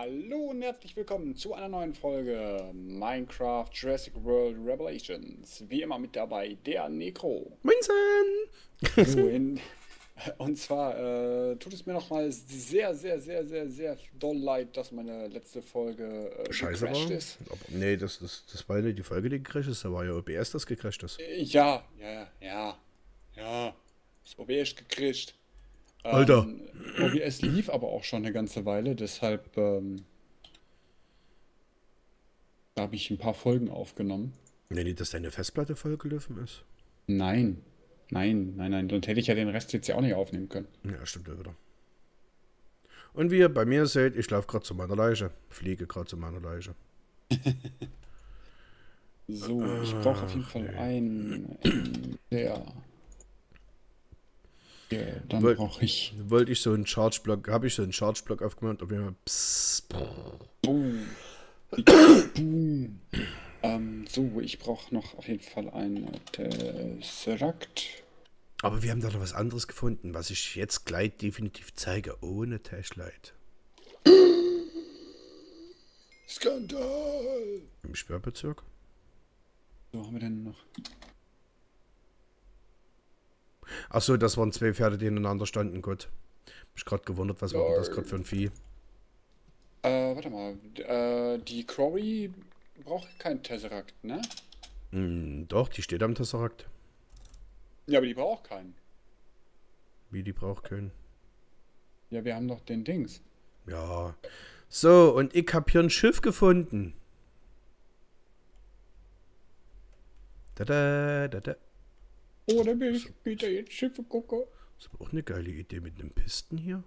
Hallo und herzlich willkommen zu einer neuen Folge Minecraft Jurassic World Revelations. Wie immer mit dabei der Necro. So, Moinsen! und zwar tut es mir nochmal sehr doll leid, dass meine letzte Folge Scheiße gecrashed war. ist. Aber nee, das war ja nicht die Folge, die gecrasht ist. Da war ja OBS, das gecrasht ist. Ja, das OBS gecrashed. Alter! OBS lief aber auch schon eine ganze Weile, deshalb habe ich ein paar Folgen aufgenommen. Nee, nicht, dass deine Festplatte vollgelaufen ist. Nein, nein, sonst hätte ich ja den Rest jetzt ja auch nicht aufnehmen können. Ja, stimmt ja wieder. Und wie ihr bei mir seht, ich laufe gerade zu meiner Leiche. Fliege gerade zu meiner Leiche. So, ich brauche auf jeden Ach, Fall nee. einen der. Ja, dann Woll, brauche ich. wollte ich so einen Charge-Block, habe ich so einen Charge-Block aufgemacht, ob jemand Boom. Boom. So, ich brauche noch auf jeden Fall einen Tesseract. Aber wir haben da noch was anderes gefunden, was ich jetzt gleich definitiv zeige, ohne Tashlight. Skandal! Im Sperrbezirk. So haben wir denn noch. Achso, das waren zwei Pferde, die ineinander standen. Gut. Mich gerade gewundert, was war denn das gerade für ein Vieh? Warte mal. Die Quarry braucht keinen Tesseract, ne? Doch, die steht am Tesseract. Ja, aber die braucht keinen. Wie die braucht können. Ja, wir haben doch den Dings. Ja. So, und ich hab hier ein Schiff gefunden. Da. Oh, da will ich wieder jetzt Schiffe gucken. Das ist aber auch eine geile Idee mit einem Pisten hier.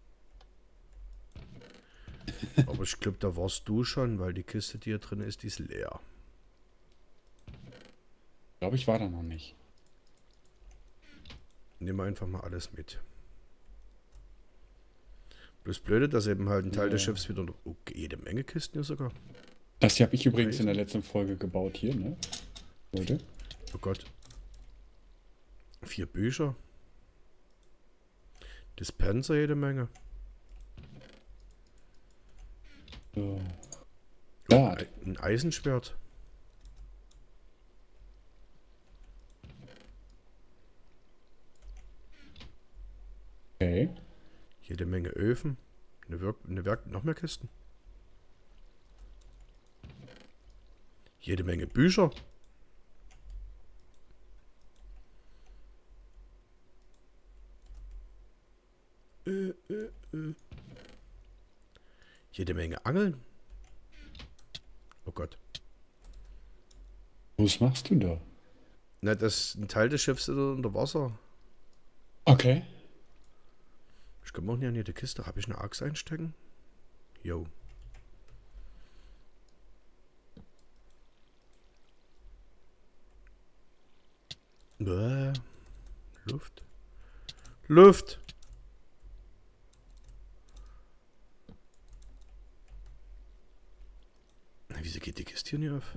Aber ich glaube, da warst du schon, weil die Kiste, die hier drin ist, die ist leer. Ich glaube, ich war da noch nicht. Nimm einfach mal alles mit. Bloß blöde, dass eben halt ein Teil des Schiffs wieder... Oh, jede Menge Kisten hier sogar. Das hier habe ich übrigens in der Eisen. letzten Folge gebaut hier, ne? Leute. Oh Gott. 4 Bücher. Dispenser jede Menge. So. Ja, Ein Eisenschwert. okay. Jede Menge Öfen. Noch mehr Kisten. Jede Menge Bücher. Jede Menge Angeln. Oh Gott. Was machst du da? Na, das ein Teil des Schiffs ist unter Wasser. Okay. Ich komme auch nicht an jede Kiste. Habe ich eine Axt einstecken? Jo. Bäh. Luft. Luft! Na, wieso geht die Kiste hier nicht auf?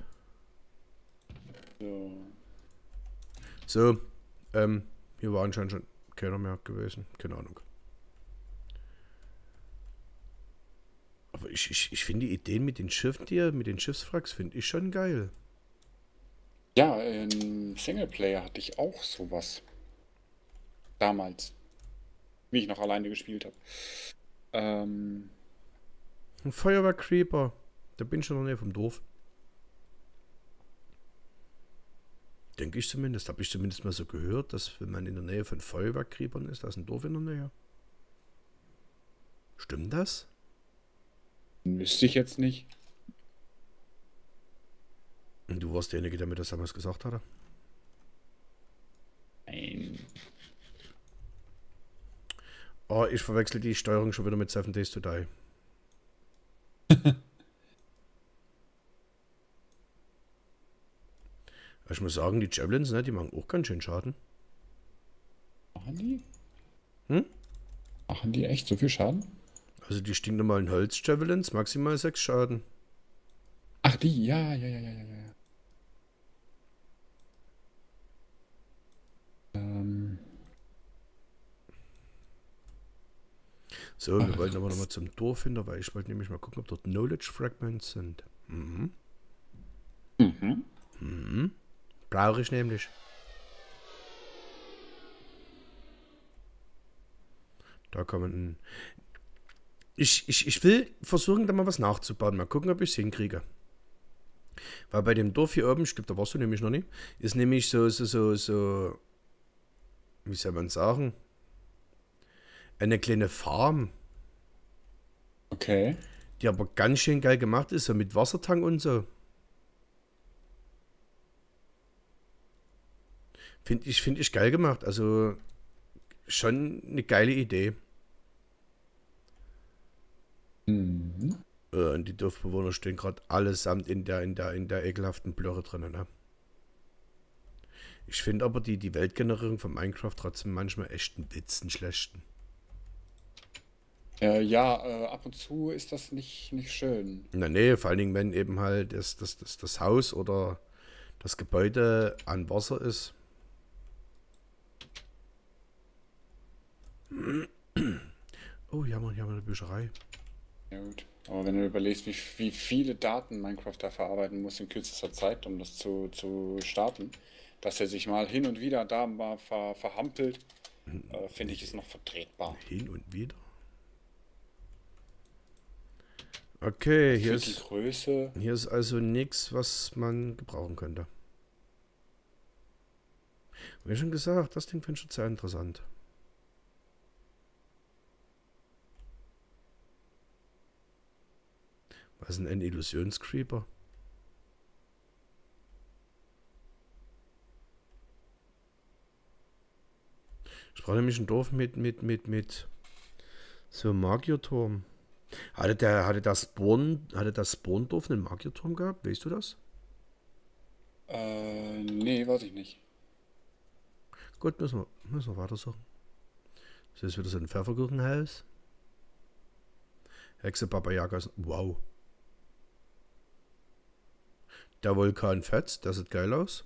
So. So, hier war anscheinend schon keiner mehr gewesen. Keine Ahnung. Aber ich finde die Ideen mit den Schiffen hier, mit den Schiffswracks, finde ich schon geil. Ja, im Singleplayer hatte ich auch sowas. Damals. Wie ich noch alleine gespielt habe. Ein Feuerwehr-Creeper. Da bin ich schon in der Nähe vom Dorf. Denke ich zumindest. Habe ich zumindest mal so gehört, dass wenn man in der Nähe von Feuerwehr-Creepern ist, da ist ein Dorf in der Nähe. Stimmt das? Wüsste ich jetzt nicht. Und du warst derjenige, der mir das damals gesagt hatte. Nein. Oh, ich verwechsel die Steuerung schon wieder mit 7 Days to Die. Ich muss sagen, die Javelins, ne, die machen auch ganz schön Schaden. Machen die? Hm? Machen die echt so viel Schaden? Also die stinknormalen Holz-Javelins, maximal 6 Schaden. Ach, die, ja. Ähm, So, wir wollten aber nochmal zum Dorf hinter, weil ich wollte nämlich mal gucken, ob dort Knowledge Fragments sind. Mhm. Mhm. Mhm. Brauche ich nämlich. Da kann man. Ich will versuchen, da mal was nachzubauen. Mal gucken, ob ich es hinkriege. Weil bei dem Dorf hier oben, ich glaube, da warst du nämlich noch nicht, ist nämlich so, wie soll man sagen, eine kleine Farm, Okay. die aber ganz schön geil gemacht ist, so mit Wassertank und so. Finde ich geil gemacht. Also schon eine geile Idee. Mhm. Und die Dorfbewohner stehen gerade allesamt in der ekelhaften Blöre drin. Ne? Ich finde aber die Weltgenerierung von Minecraft trotzdem manchmal echt ein Witz, einen schlechten. Ja, ab und zu ist das nicht schön. Na nee, vor allen Dingen, wenn eben halt das Haus oder das Gebäude an Wasser ist. Oh, hier haben wir eine Bücherei. Ja, gut. Aber wenn du überlegst, wie viele Daten Minecraft da verarbeiten muss in kürzester Zeit, um das zu starten, dass er sich mal hin und wieder da mal verhampelt, finde ich, ist noch vertretbar. Hin und wieder. Okay, Für die Größe, hier ist also nichts, was man gebrauchen könnte. Wie schon gesagt, das Ding finde ich schon sehr interessant. Was ist denn ein Illusionscreeper? Ich brauche nämlich ein Dorf mit so einem Magierturm. Hatte das Spawndorf einen Magierturm gehabt? Weißt du das? nee, weiß ich nicht. Gut, müssen wir weitersuchen. Das ist wieder so ein Pfefferkuchenhaus. Hexe Baba Yagas. Wow. Der Vulkan fetzt, der sieht geil aus.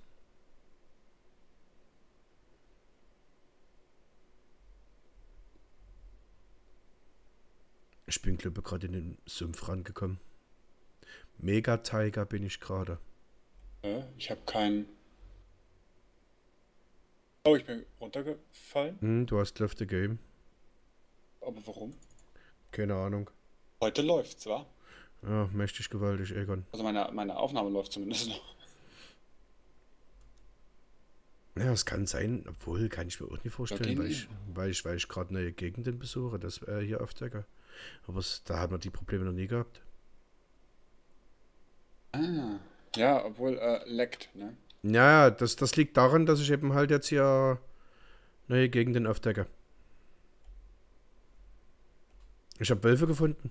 Ich bin, glaube ich, gerade in den Sumpf rangekommen. Mega Tiger bin ich gerade. Ich habe keinen. Oh, ich bin runtergefallen. Du hast Left the Game. Aber warum? Keine Ahnung. Heute läuft's, wa? Ja, mächtig gewaltig, Egon. Also meine Aufnahme läuft zumindest noch. Ja, es kann sein, obwohl kann ich mir auch nicht vorstellen, Okay, weil ich gerade neue Gegenden besuche, das hier aufdecke. Aber da hat man die Probleme noch nie gehabt. ah. Ja, obwohl, leckt, ne? Ja, das liegt daran, dass ich eben halt jetzt hier neue Gegenden aufdecke. Ich habe Wölfe gefunden.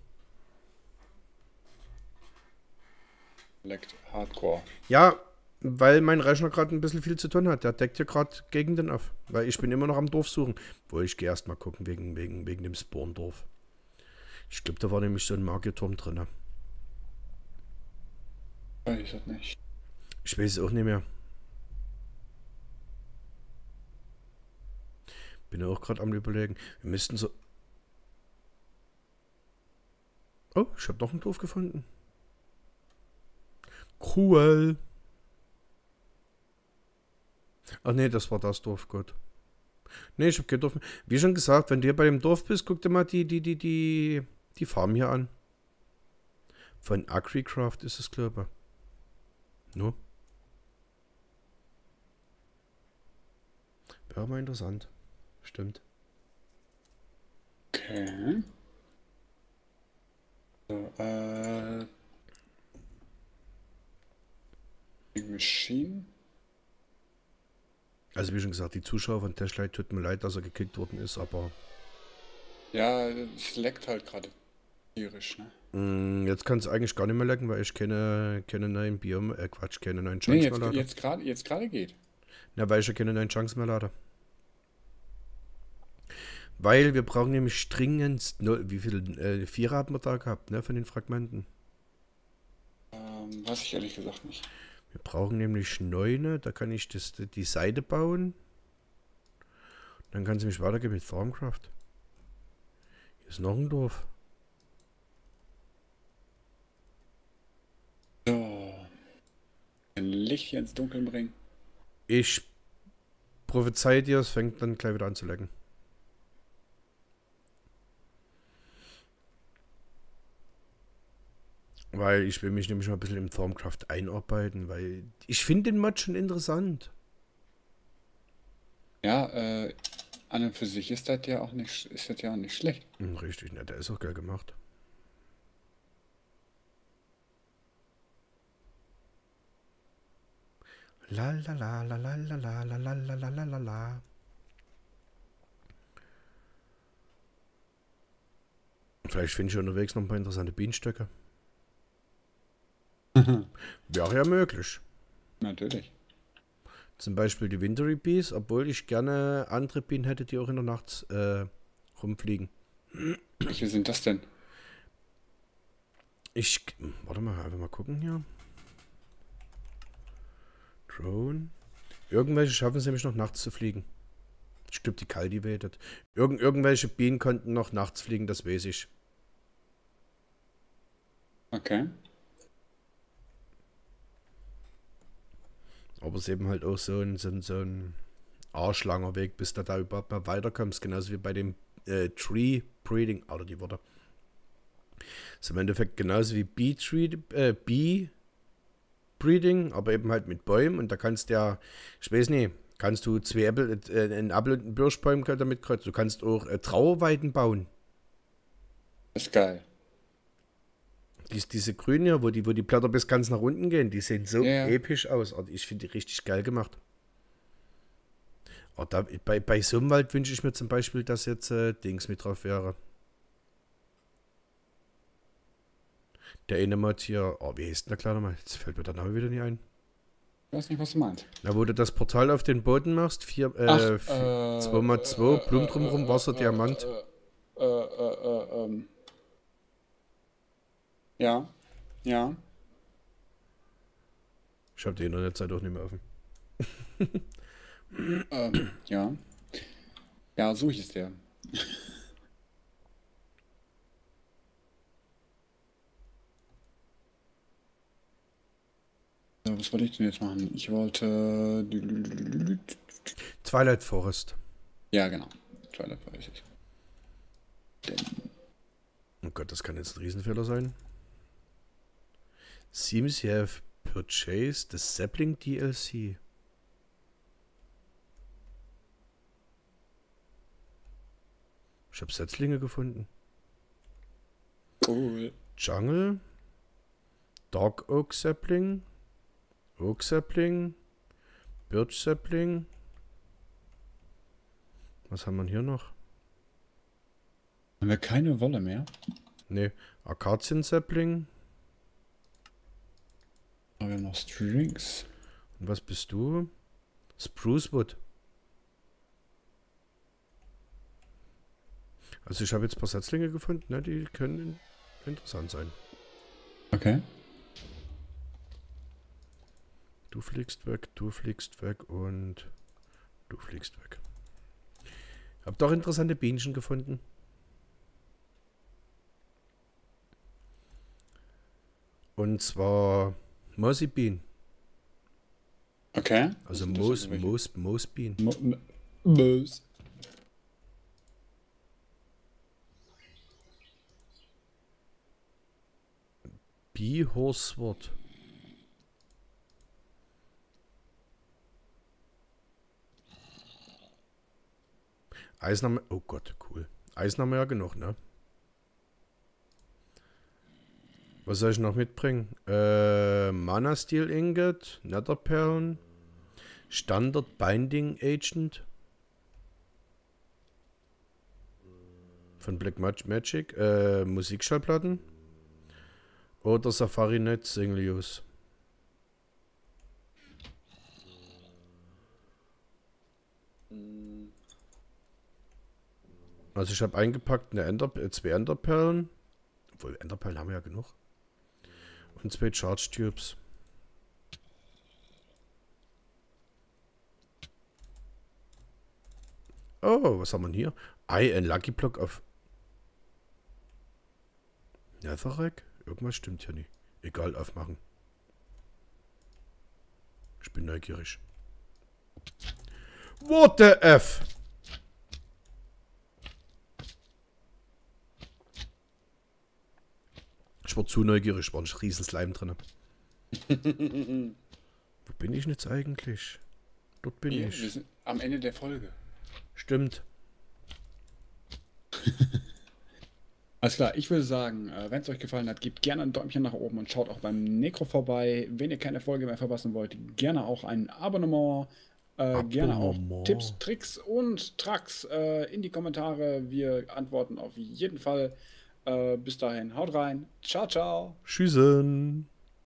Leckt Hardcore. Ja, weil mein Rechner gerade ein bisschen viel zu tun hat. Der deckt hier gerade Gegenden auf. Weil ich bin immer noch am Dorf suchen. Wo ich gehe erst mal gucken wegen dem Spawndorf. Ich glaube, da war nämlich so ein Magierturm drin. Weiß es nicht. Ich weiß es auch nicht mehr. Bin ja auch gerade am Überlegen. Wir müssten so. Oh, ich habe noch ein Dorf gefunden. Cool. Ach nee, das war das Dorf, Gott. Nee, ich habe kein Dorf mehr. Wie schon gesagt, wenn du hier bei dem Dorf bist, guck dir mal die Farm hier an. Von AgriCraft ist es, glaube ich. No? Wäre mal interessant. Stimmt. Okay. So, Big Machine. Also wie schon gesagt, die Zuschauer von Tashlight tut mir leid, dass er gekickt worden ist, aber Ja, es leckt halt gerade tierisch, ne? jetzt kann es eigentlich gar nicht mehr lecken, weil ich keine neuen Biom, Quatsch, keine neuen Nee, Chunks mehr lade. jetzt gerade geht. Na, weil ich ja keine neuen Chunks mehr lade. Weil wir brauchen nämlich dringend, wie viele, 4 haben wir da gehabt, ne, von den Fragmenten. Weiß ich ehrlich gesagt nicht. Wir brauchen nämlich 9, da kann ich die Seite bauen. Dann kann sie mich weitergehen mit Farmcraft. Hier ist noch ein Dorf. So. Ein Licht hier ins Dunkeln bringen. Ich prophezei dir, es fängt dann gleich wieder an zu lecken. Weil ich will mich nämlich mal ein bisschen in Thaumcraft einarbeiten, weil ich finde den Mod schon interessant. Ja, an und für sich ist das ja auch nicht schlecht. Richtig, ne, der ist auch geil gemacht. La la la la la la la la la la la la la la. Vielleicht finde ich unterwegs noch ein paar interessante Bienenstöcke. Wäre ja möglich. Natürlich. Zum Beispiel die Wintery Bees, obwohl ich gerne andere Bienen hätte, die auch in der Nacht rumfliegen. Welche sind das denn? Warte mal, einfach mal gucken hier. Drone. Irgendwelche schaffen es nämlich noch nachts zu fliegen. Ich glaube, die cultivated. Irgendwelche Bienen konnten noch nachts fliegen, das weiß ich. Okay. Aber es ist eben halt auch so ein arschlanger Weg, bis du da überhaupt mal weiterkommst. Genauso wie bei dem Tree Breeding. Oder die Worte. Ist im Endeffekt genauso wie Bee Breeding, aber eben halt mit Bäumen. Und da kannst du ja, ich weiß nicht, kannst du zwei Äpfel, einen Apfel und einen Birschbaum damit kreuzen. Du kannst auch Trauerweiden bauen. Das ist geil. Diese grünen hier, wo die Blätter bis ganz nach unten gehen, die sehen so Ja. episch aus. Also ich finde die richtig geil gemacht. Aber bei so einem Wald wünsche ich mir zum Beispiel, dass jetzt Dings mit drauf wäre. Der eine Mod hier, wie heißt denn der kleine mal? Jetzt fällt mir der Name wieder nicht ein. Ich weiß nicht, was du meinst. Na, wo du das Portal auf den Boden machst, 2x2, Blumen drumherum, Wasser, Diamant. Ja. Ja. Ich habe die Internetseite auch nicht mehr offen. Ja. Ja, so hieß der. So, was wollte ich denn jetzt machen? Ich wollte. Twilight Forest. Ja, genau. Twilight Forest. Oh Gott, das kann jetzt ein Riesenfehler sein. Seems you have purchased the Sapling DLC. Ich habe Setzlinge gefunden. Cool. Jungle. Dark Oak Sapling. Oak Sapling. Birch Sapling. Was haben wir hier noch? Haben wir keine Wolle mehr? Ne, Akazien Sapling. Aber wir haben noch Strings. Und was bist du? Spruce Wood. Also ich habe jetzt ein paar Setzlinge gefunden, ne? Die können interessant sein. Okay. Du fliegst weg und du fliegst weg. Hab doch interessante Bienchen gefunden. Und zwar Moosbienen. Okay. Also Moosbienen. Moos. Bee Horsewort. Eisen haben wir, oh Gott, cool. Eisen haben wir ja genug, ne? Was soll ich noch mitbringen? Mana Steel Ingot, Netherperlen, Standard Binding Agent von Black Magic, Musikschallplatten oder Safari Net Single Use. Also ich habe eingepackt zwei Enderperlen. Obwohl, Enderperlen haben wir ja genug. Und zwei Charge Tubes. Oh, was haben wir denn hier? Ein Lucky Block auf Netherrack? Irgendwas stimmt hier nicht. Egal, aufmachen. Ich bin neugierig. What the F? Ich war zu neugierig, war ein riesen Slime drin. Wo bin ich jetzt eigentlich? Dort bin Wir ich. sind am Ende der Folge. Stimmt. Alles klar, ich würde sagen, wenn es euch gefallen hat, gebt gerne ein Däumchen nach oben und schaut auch beim Necro vorbei. Wenn ihr keine Folge mehr verpassen wollt, gerne auch ein Abonnement. Gerne auch Tipps, Tricks und Tracks in die Kommentare. Wir antworten auf jeden Fall. Bis dahin, haut rein. Ciao, ciao. Tschüssen.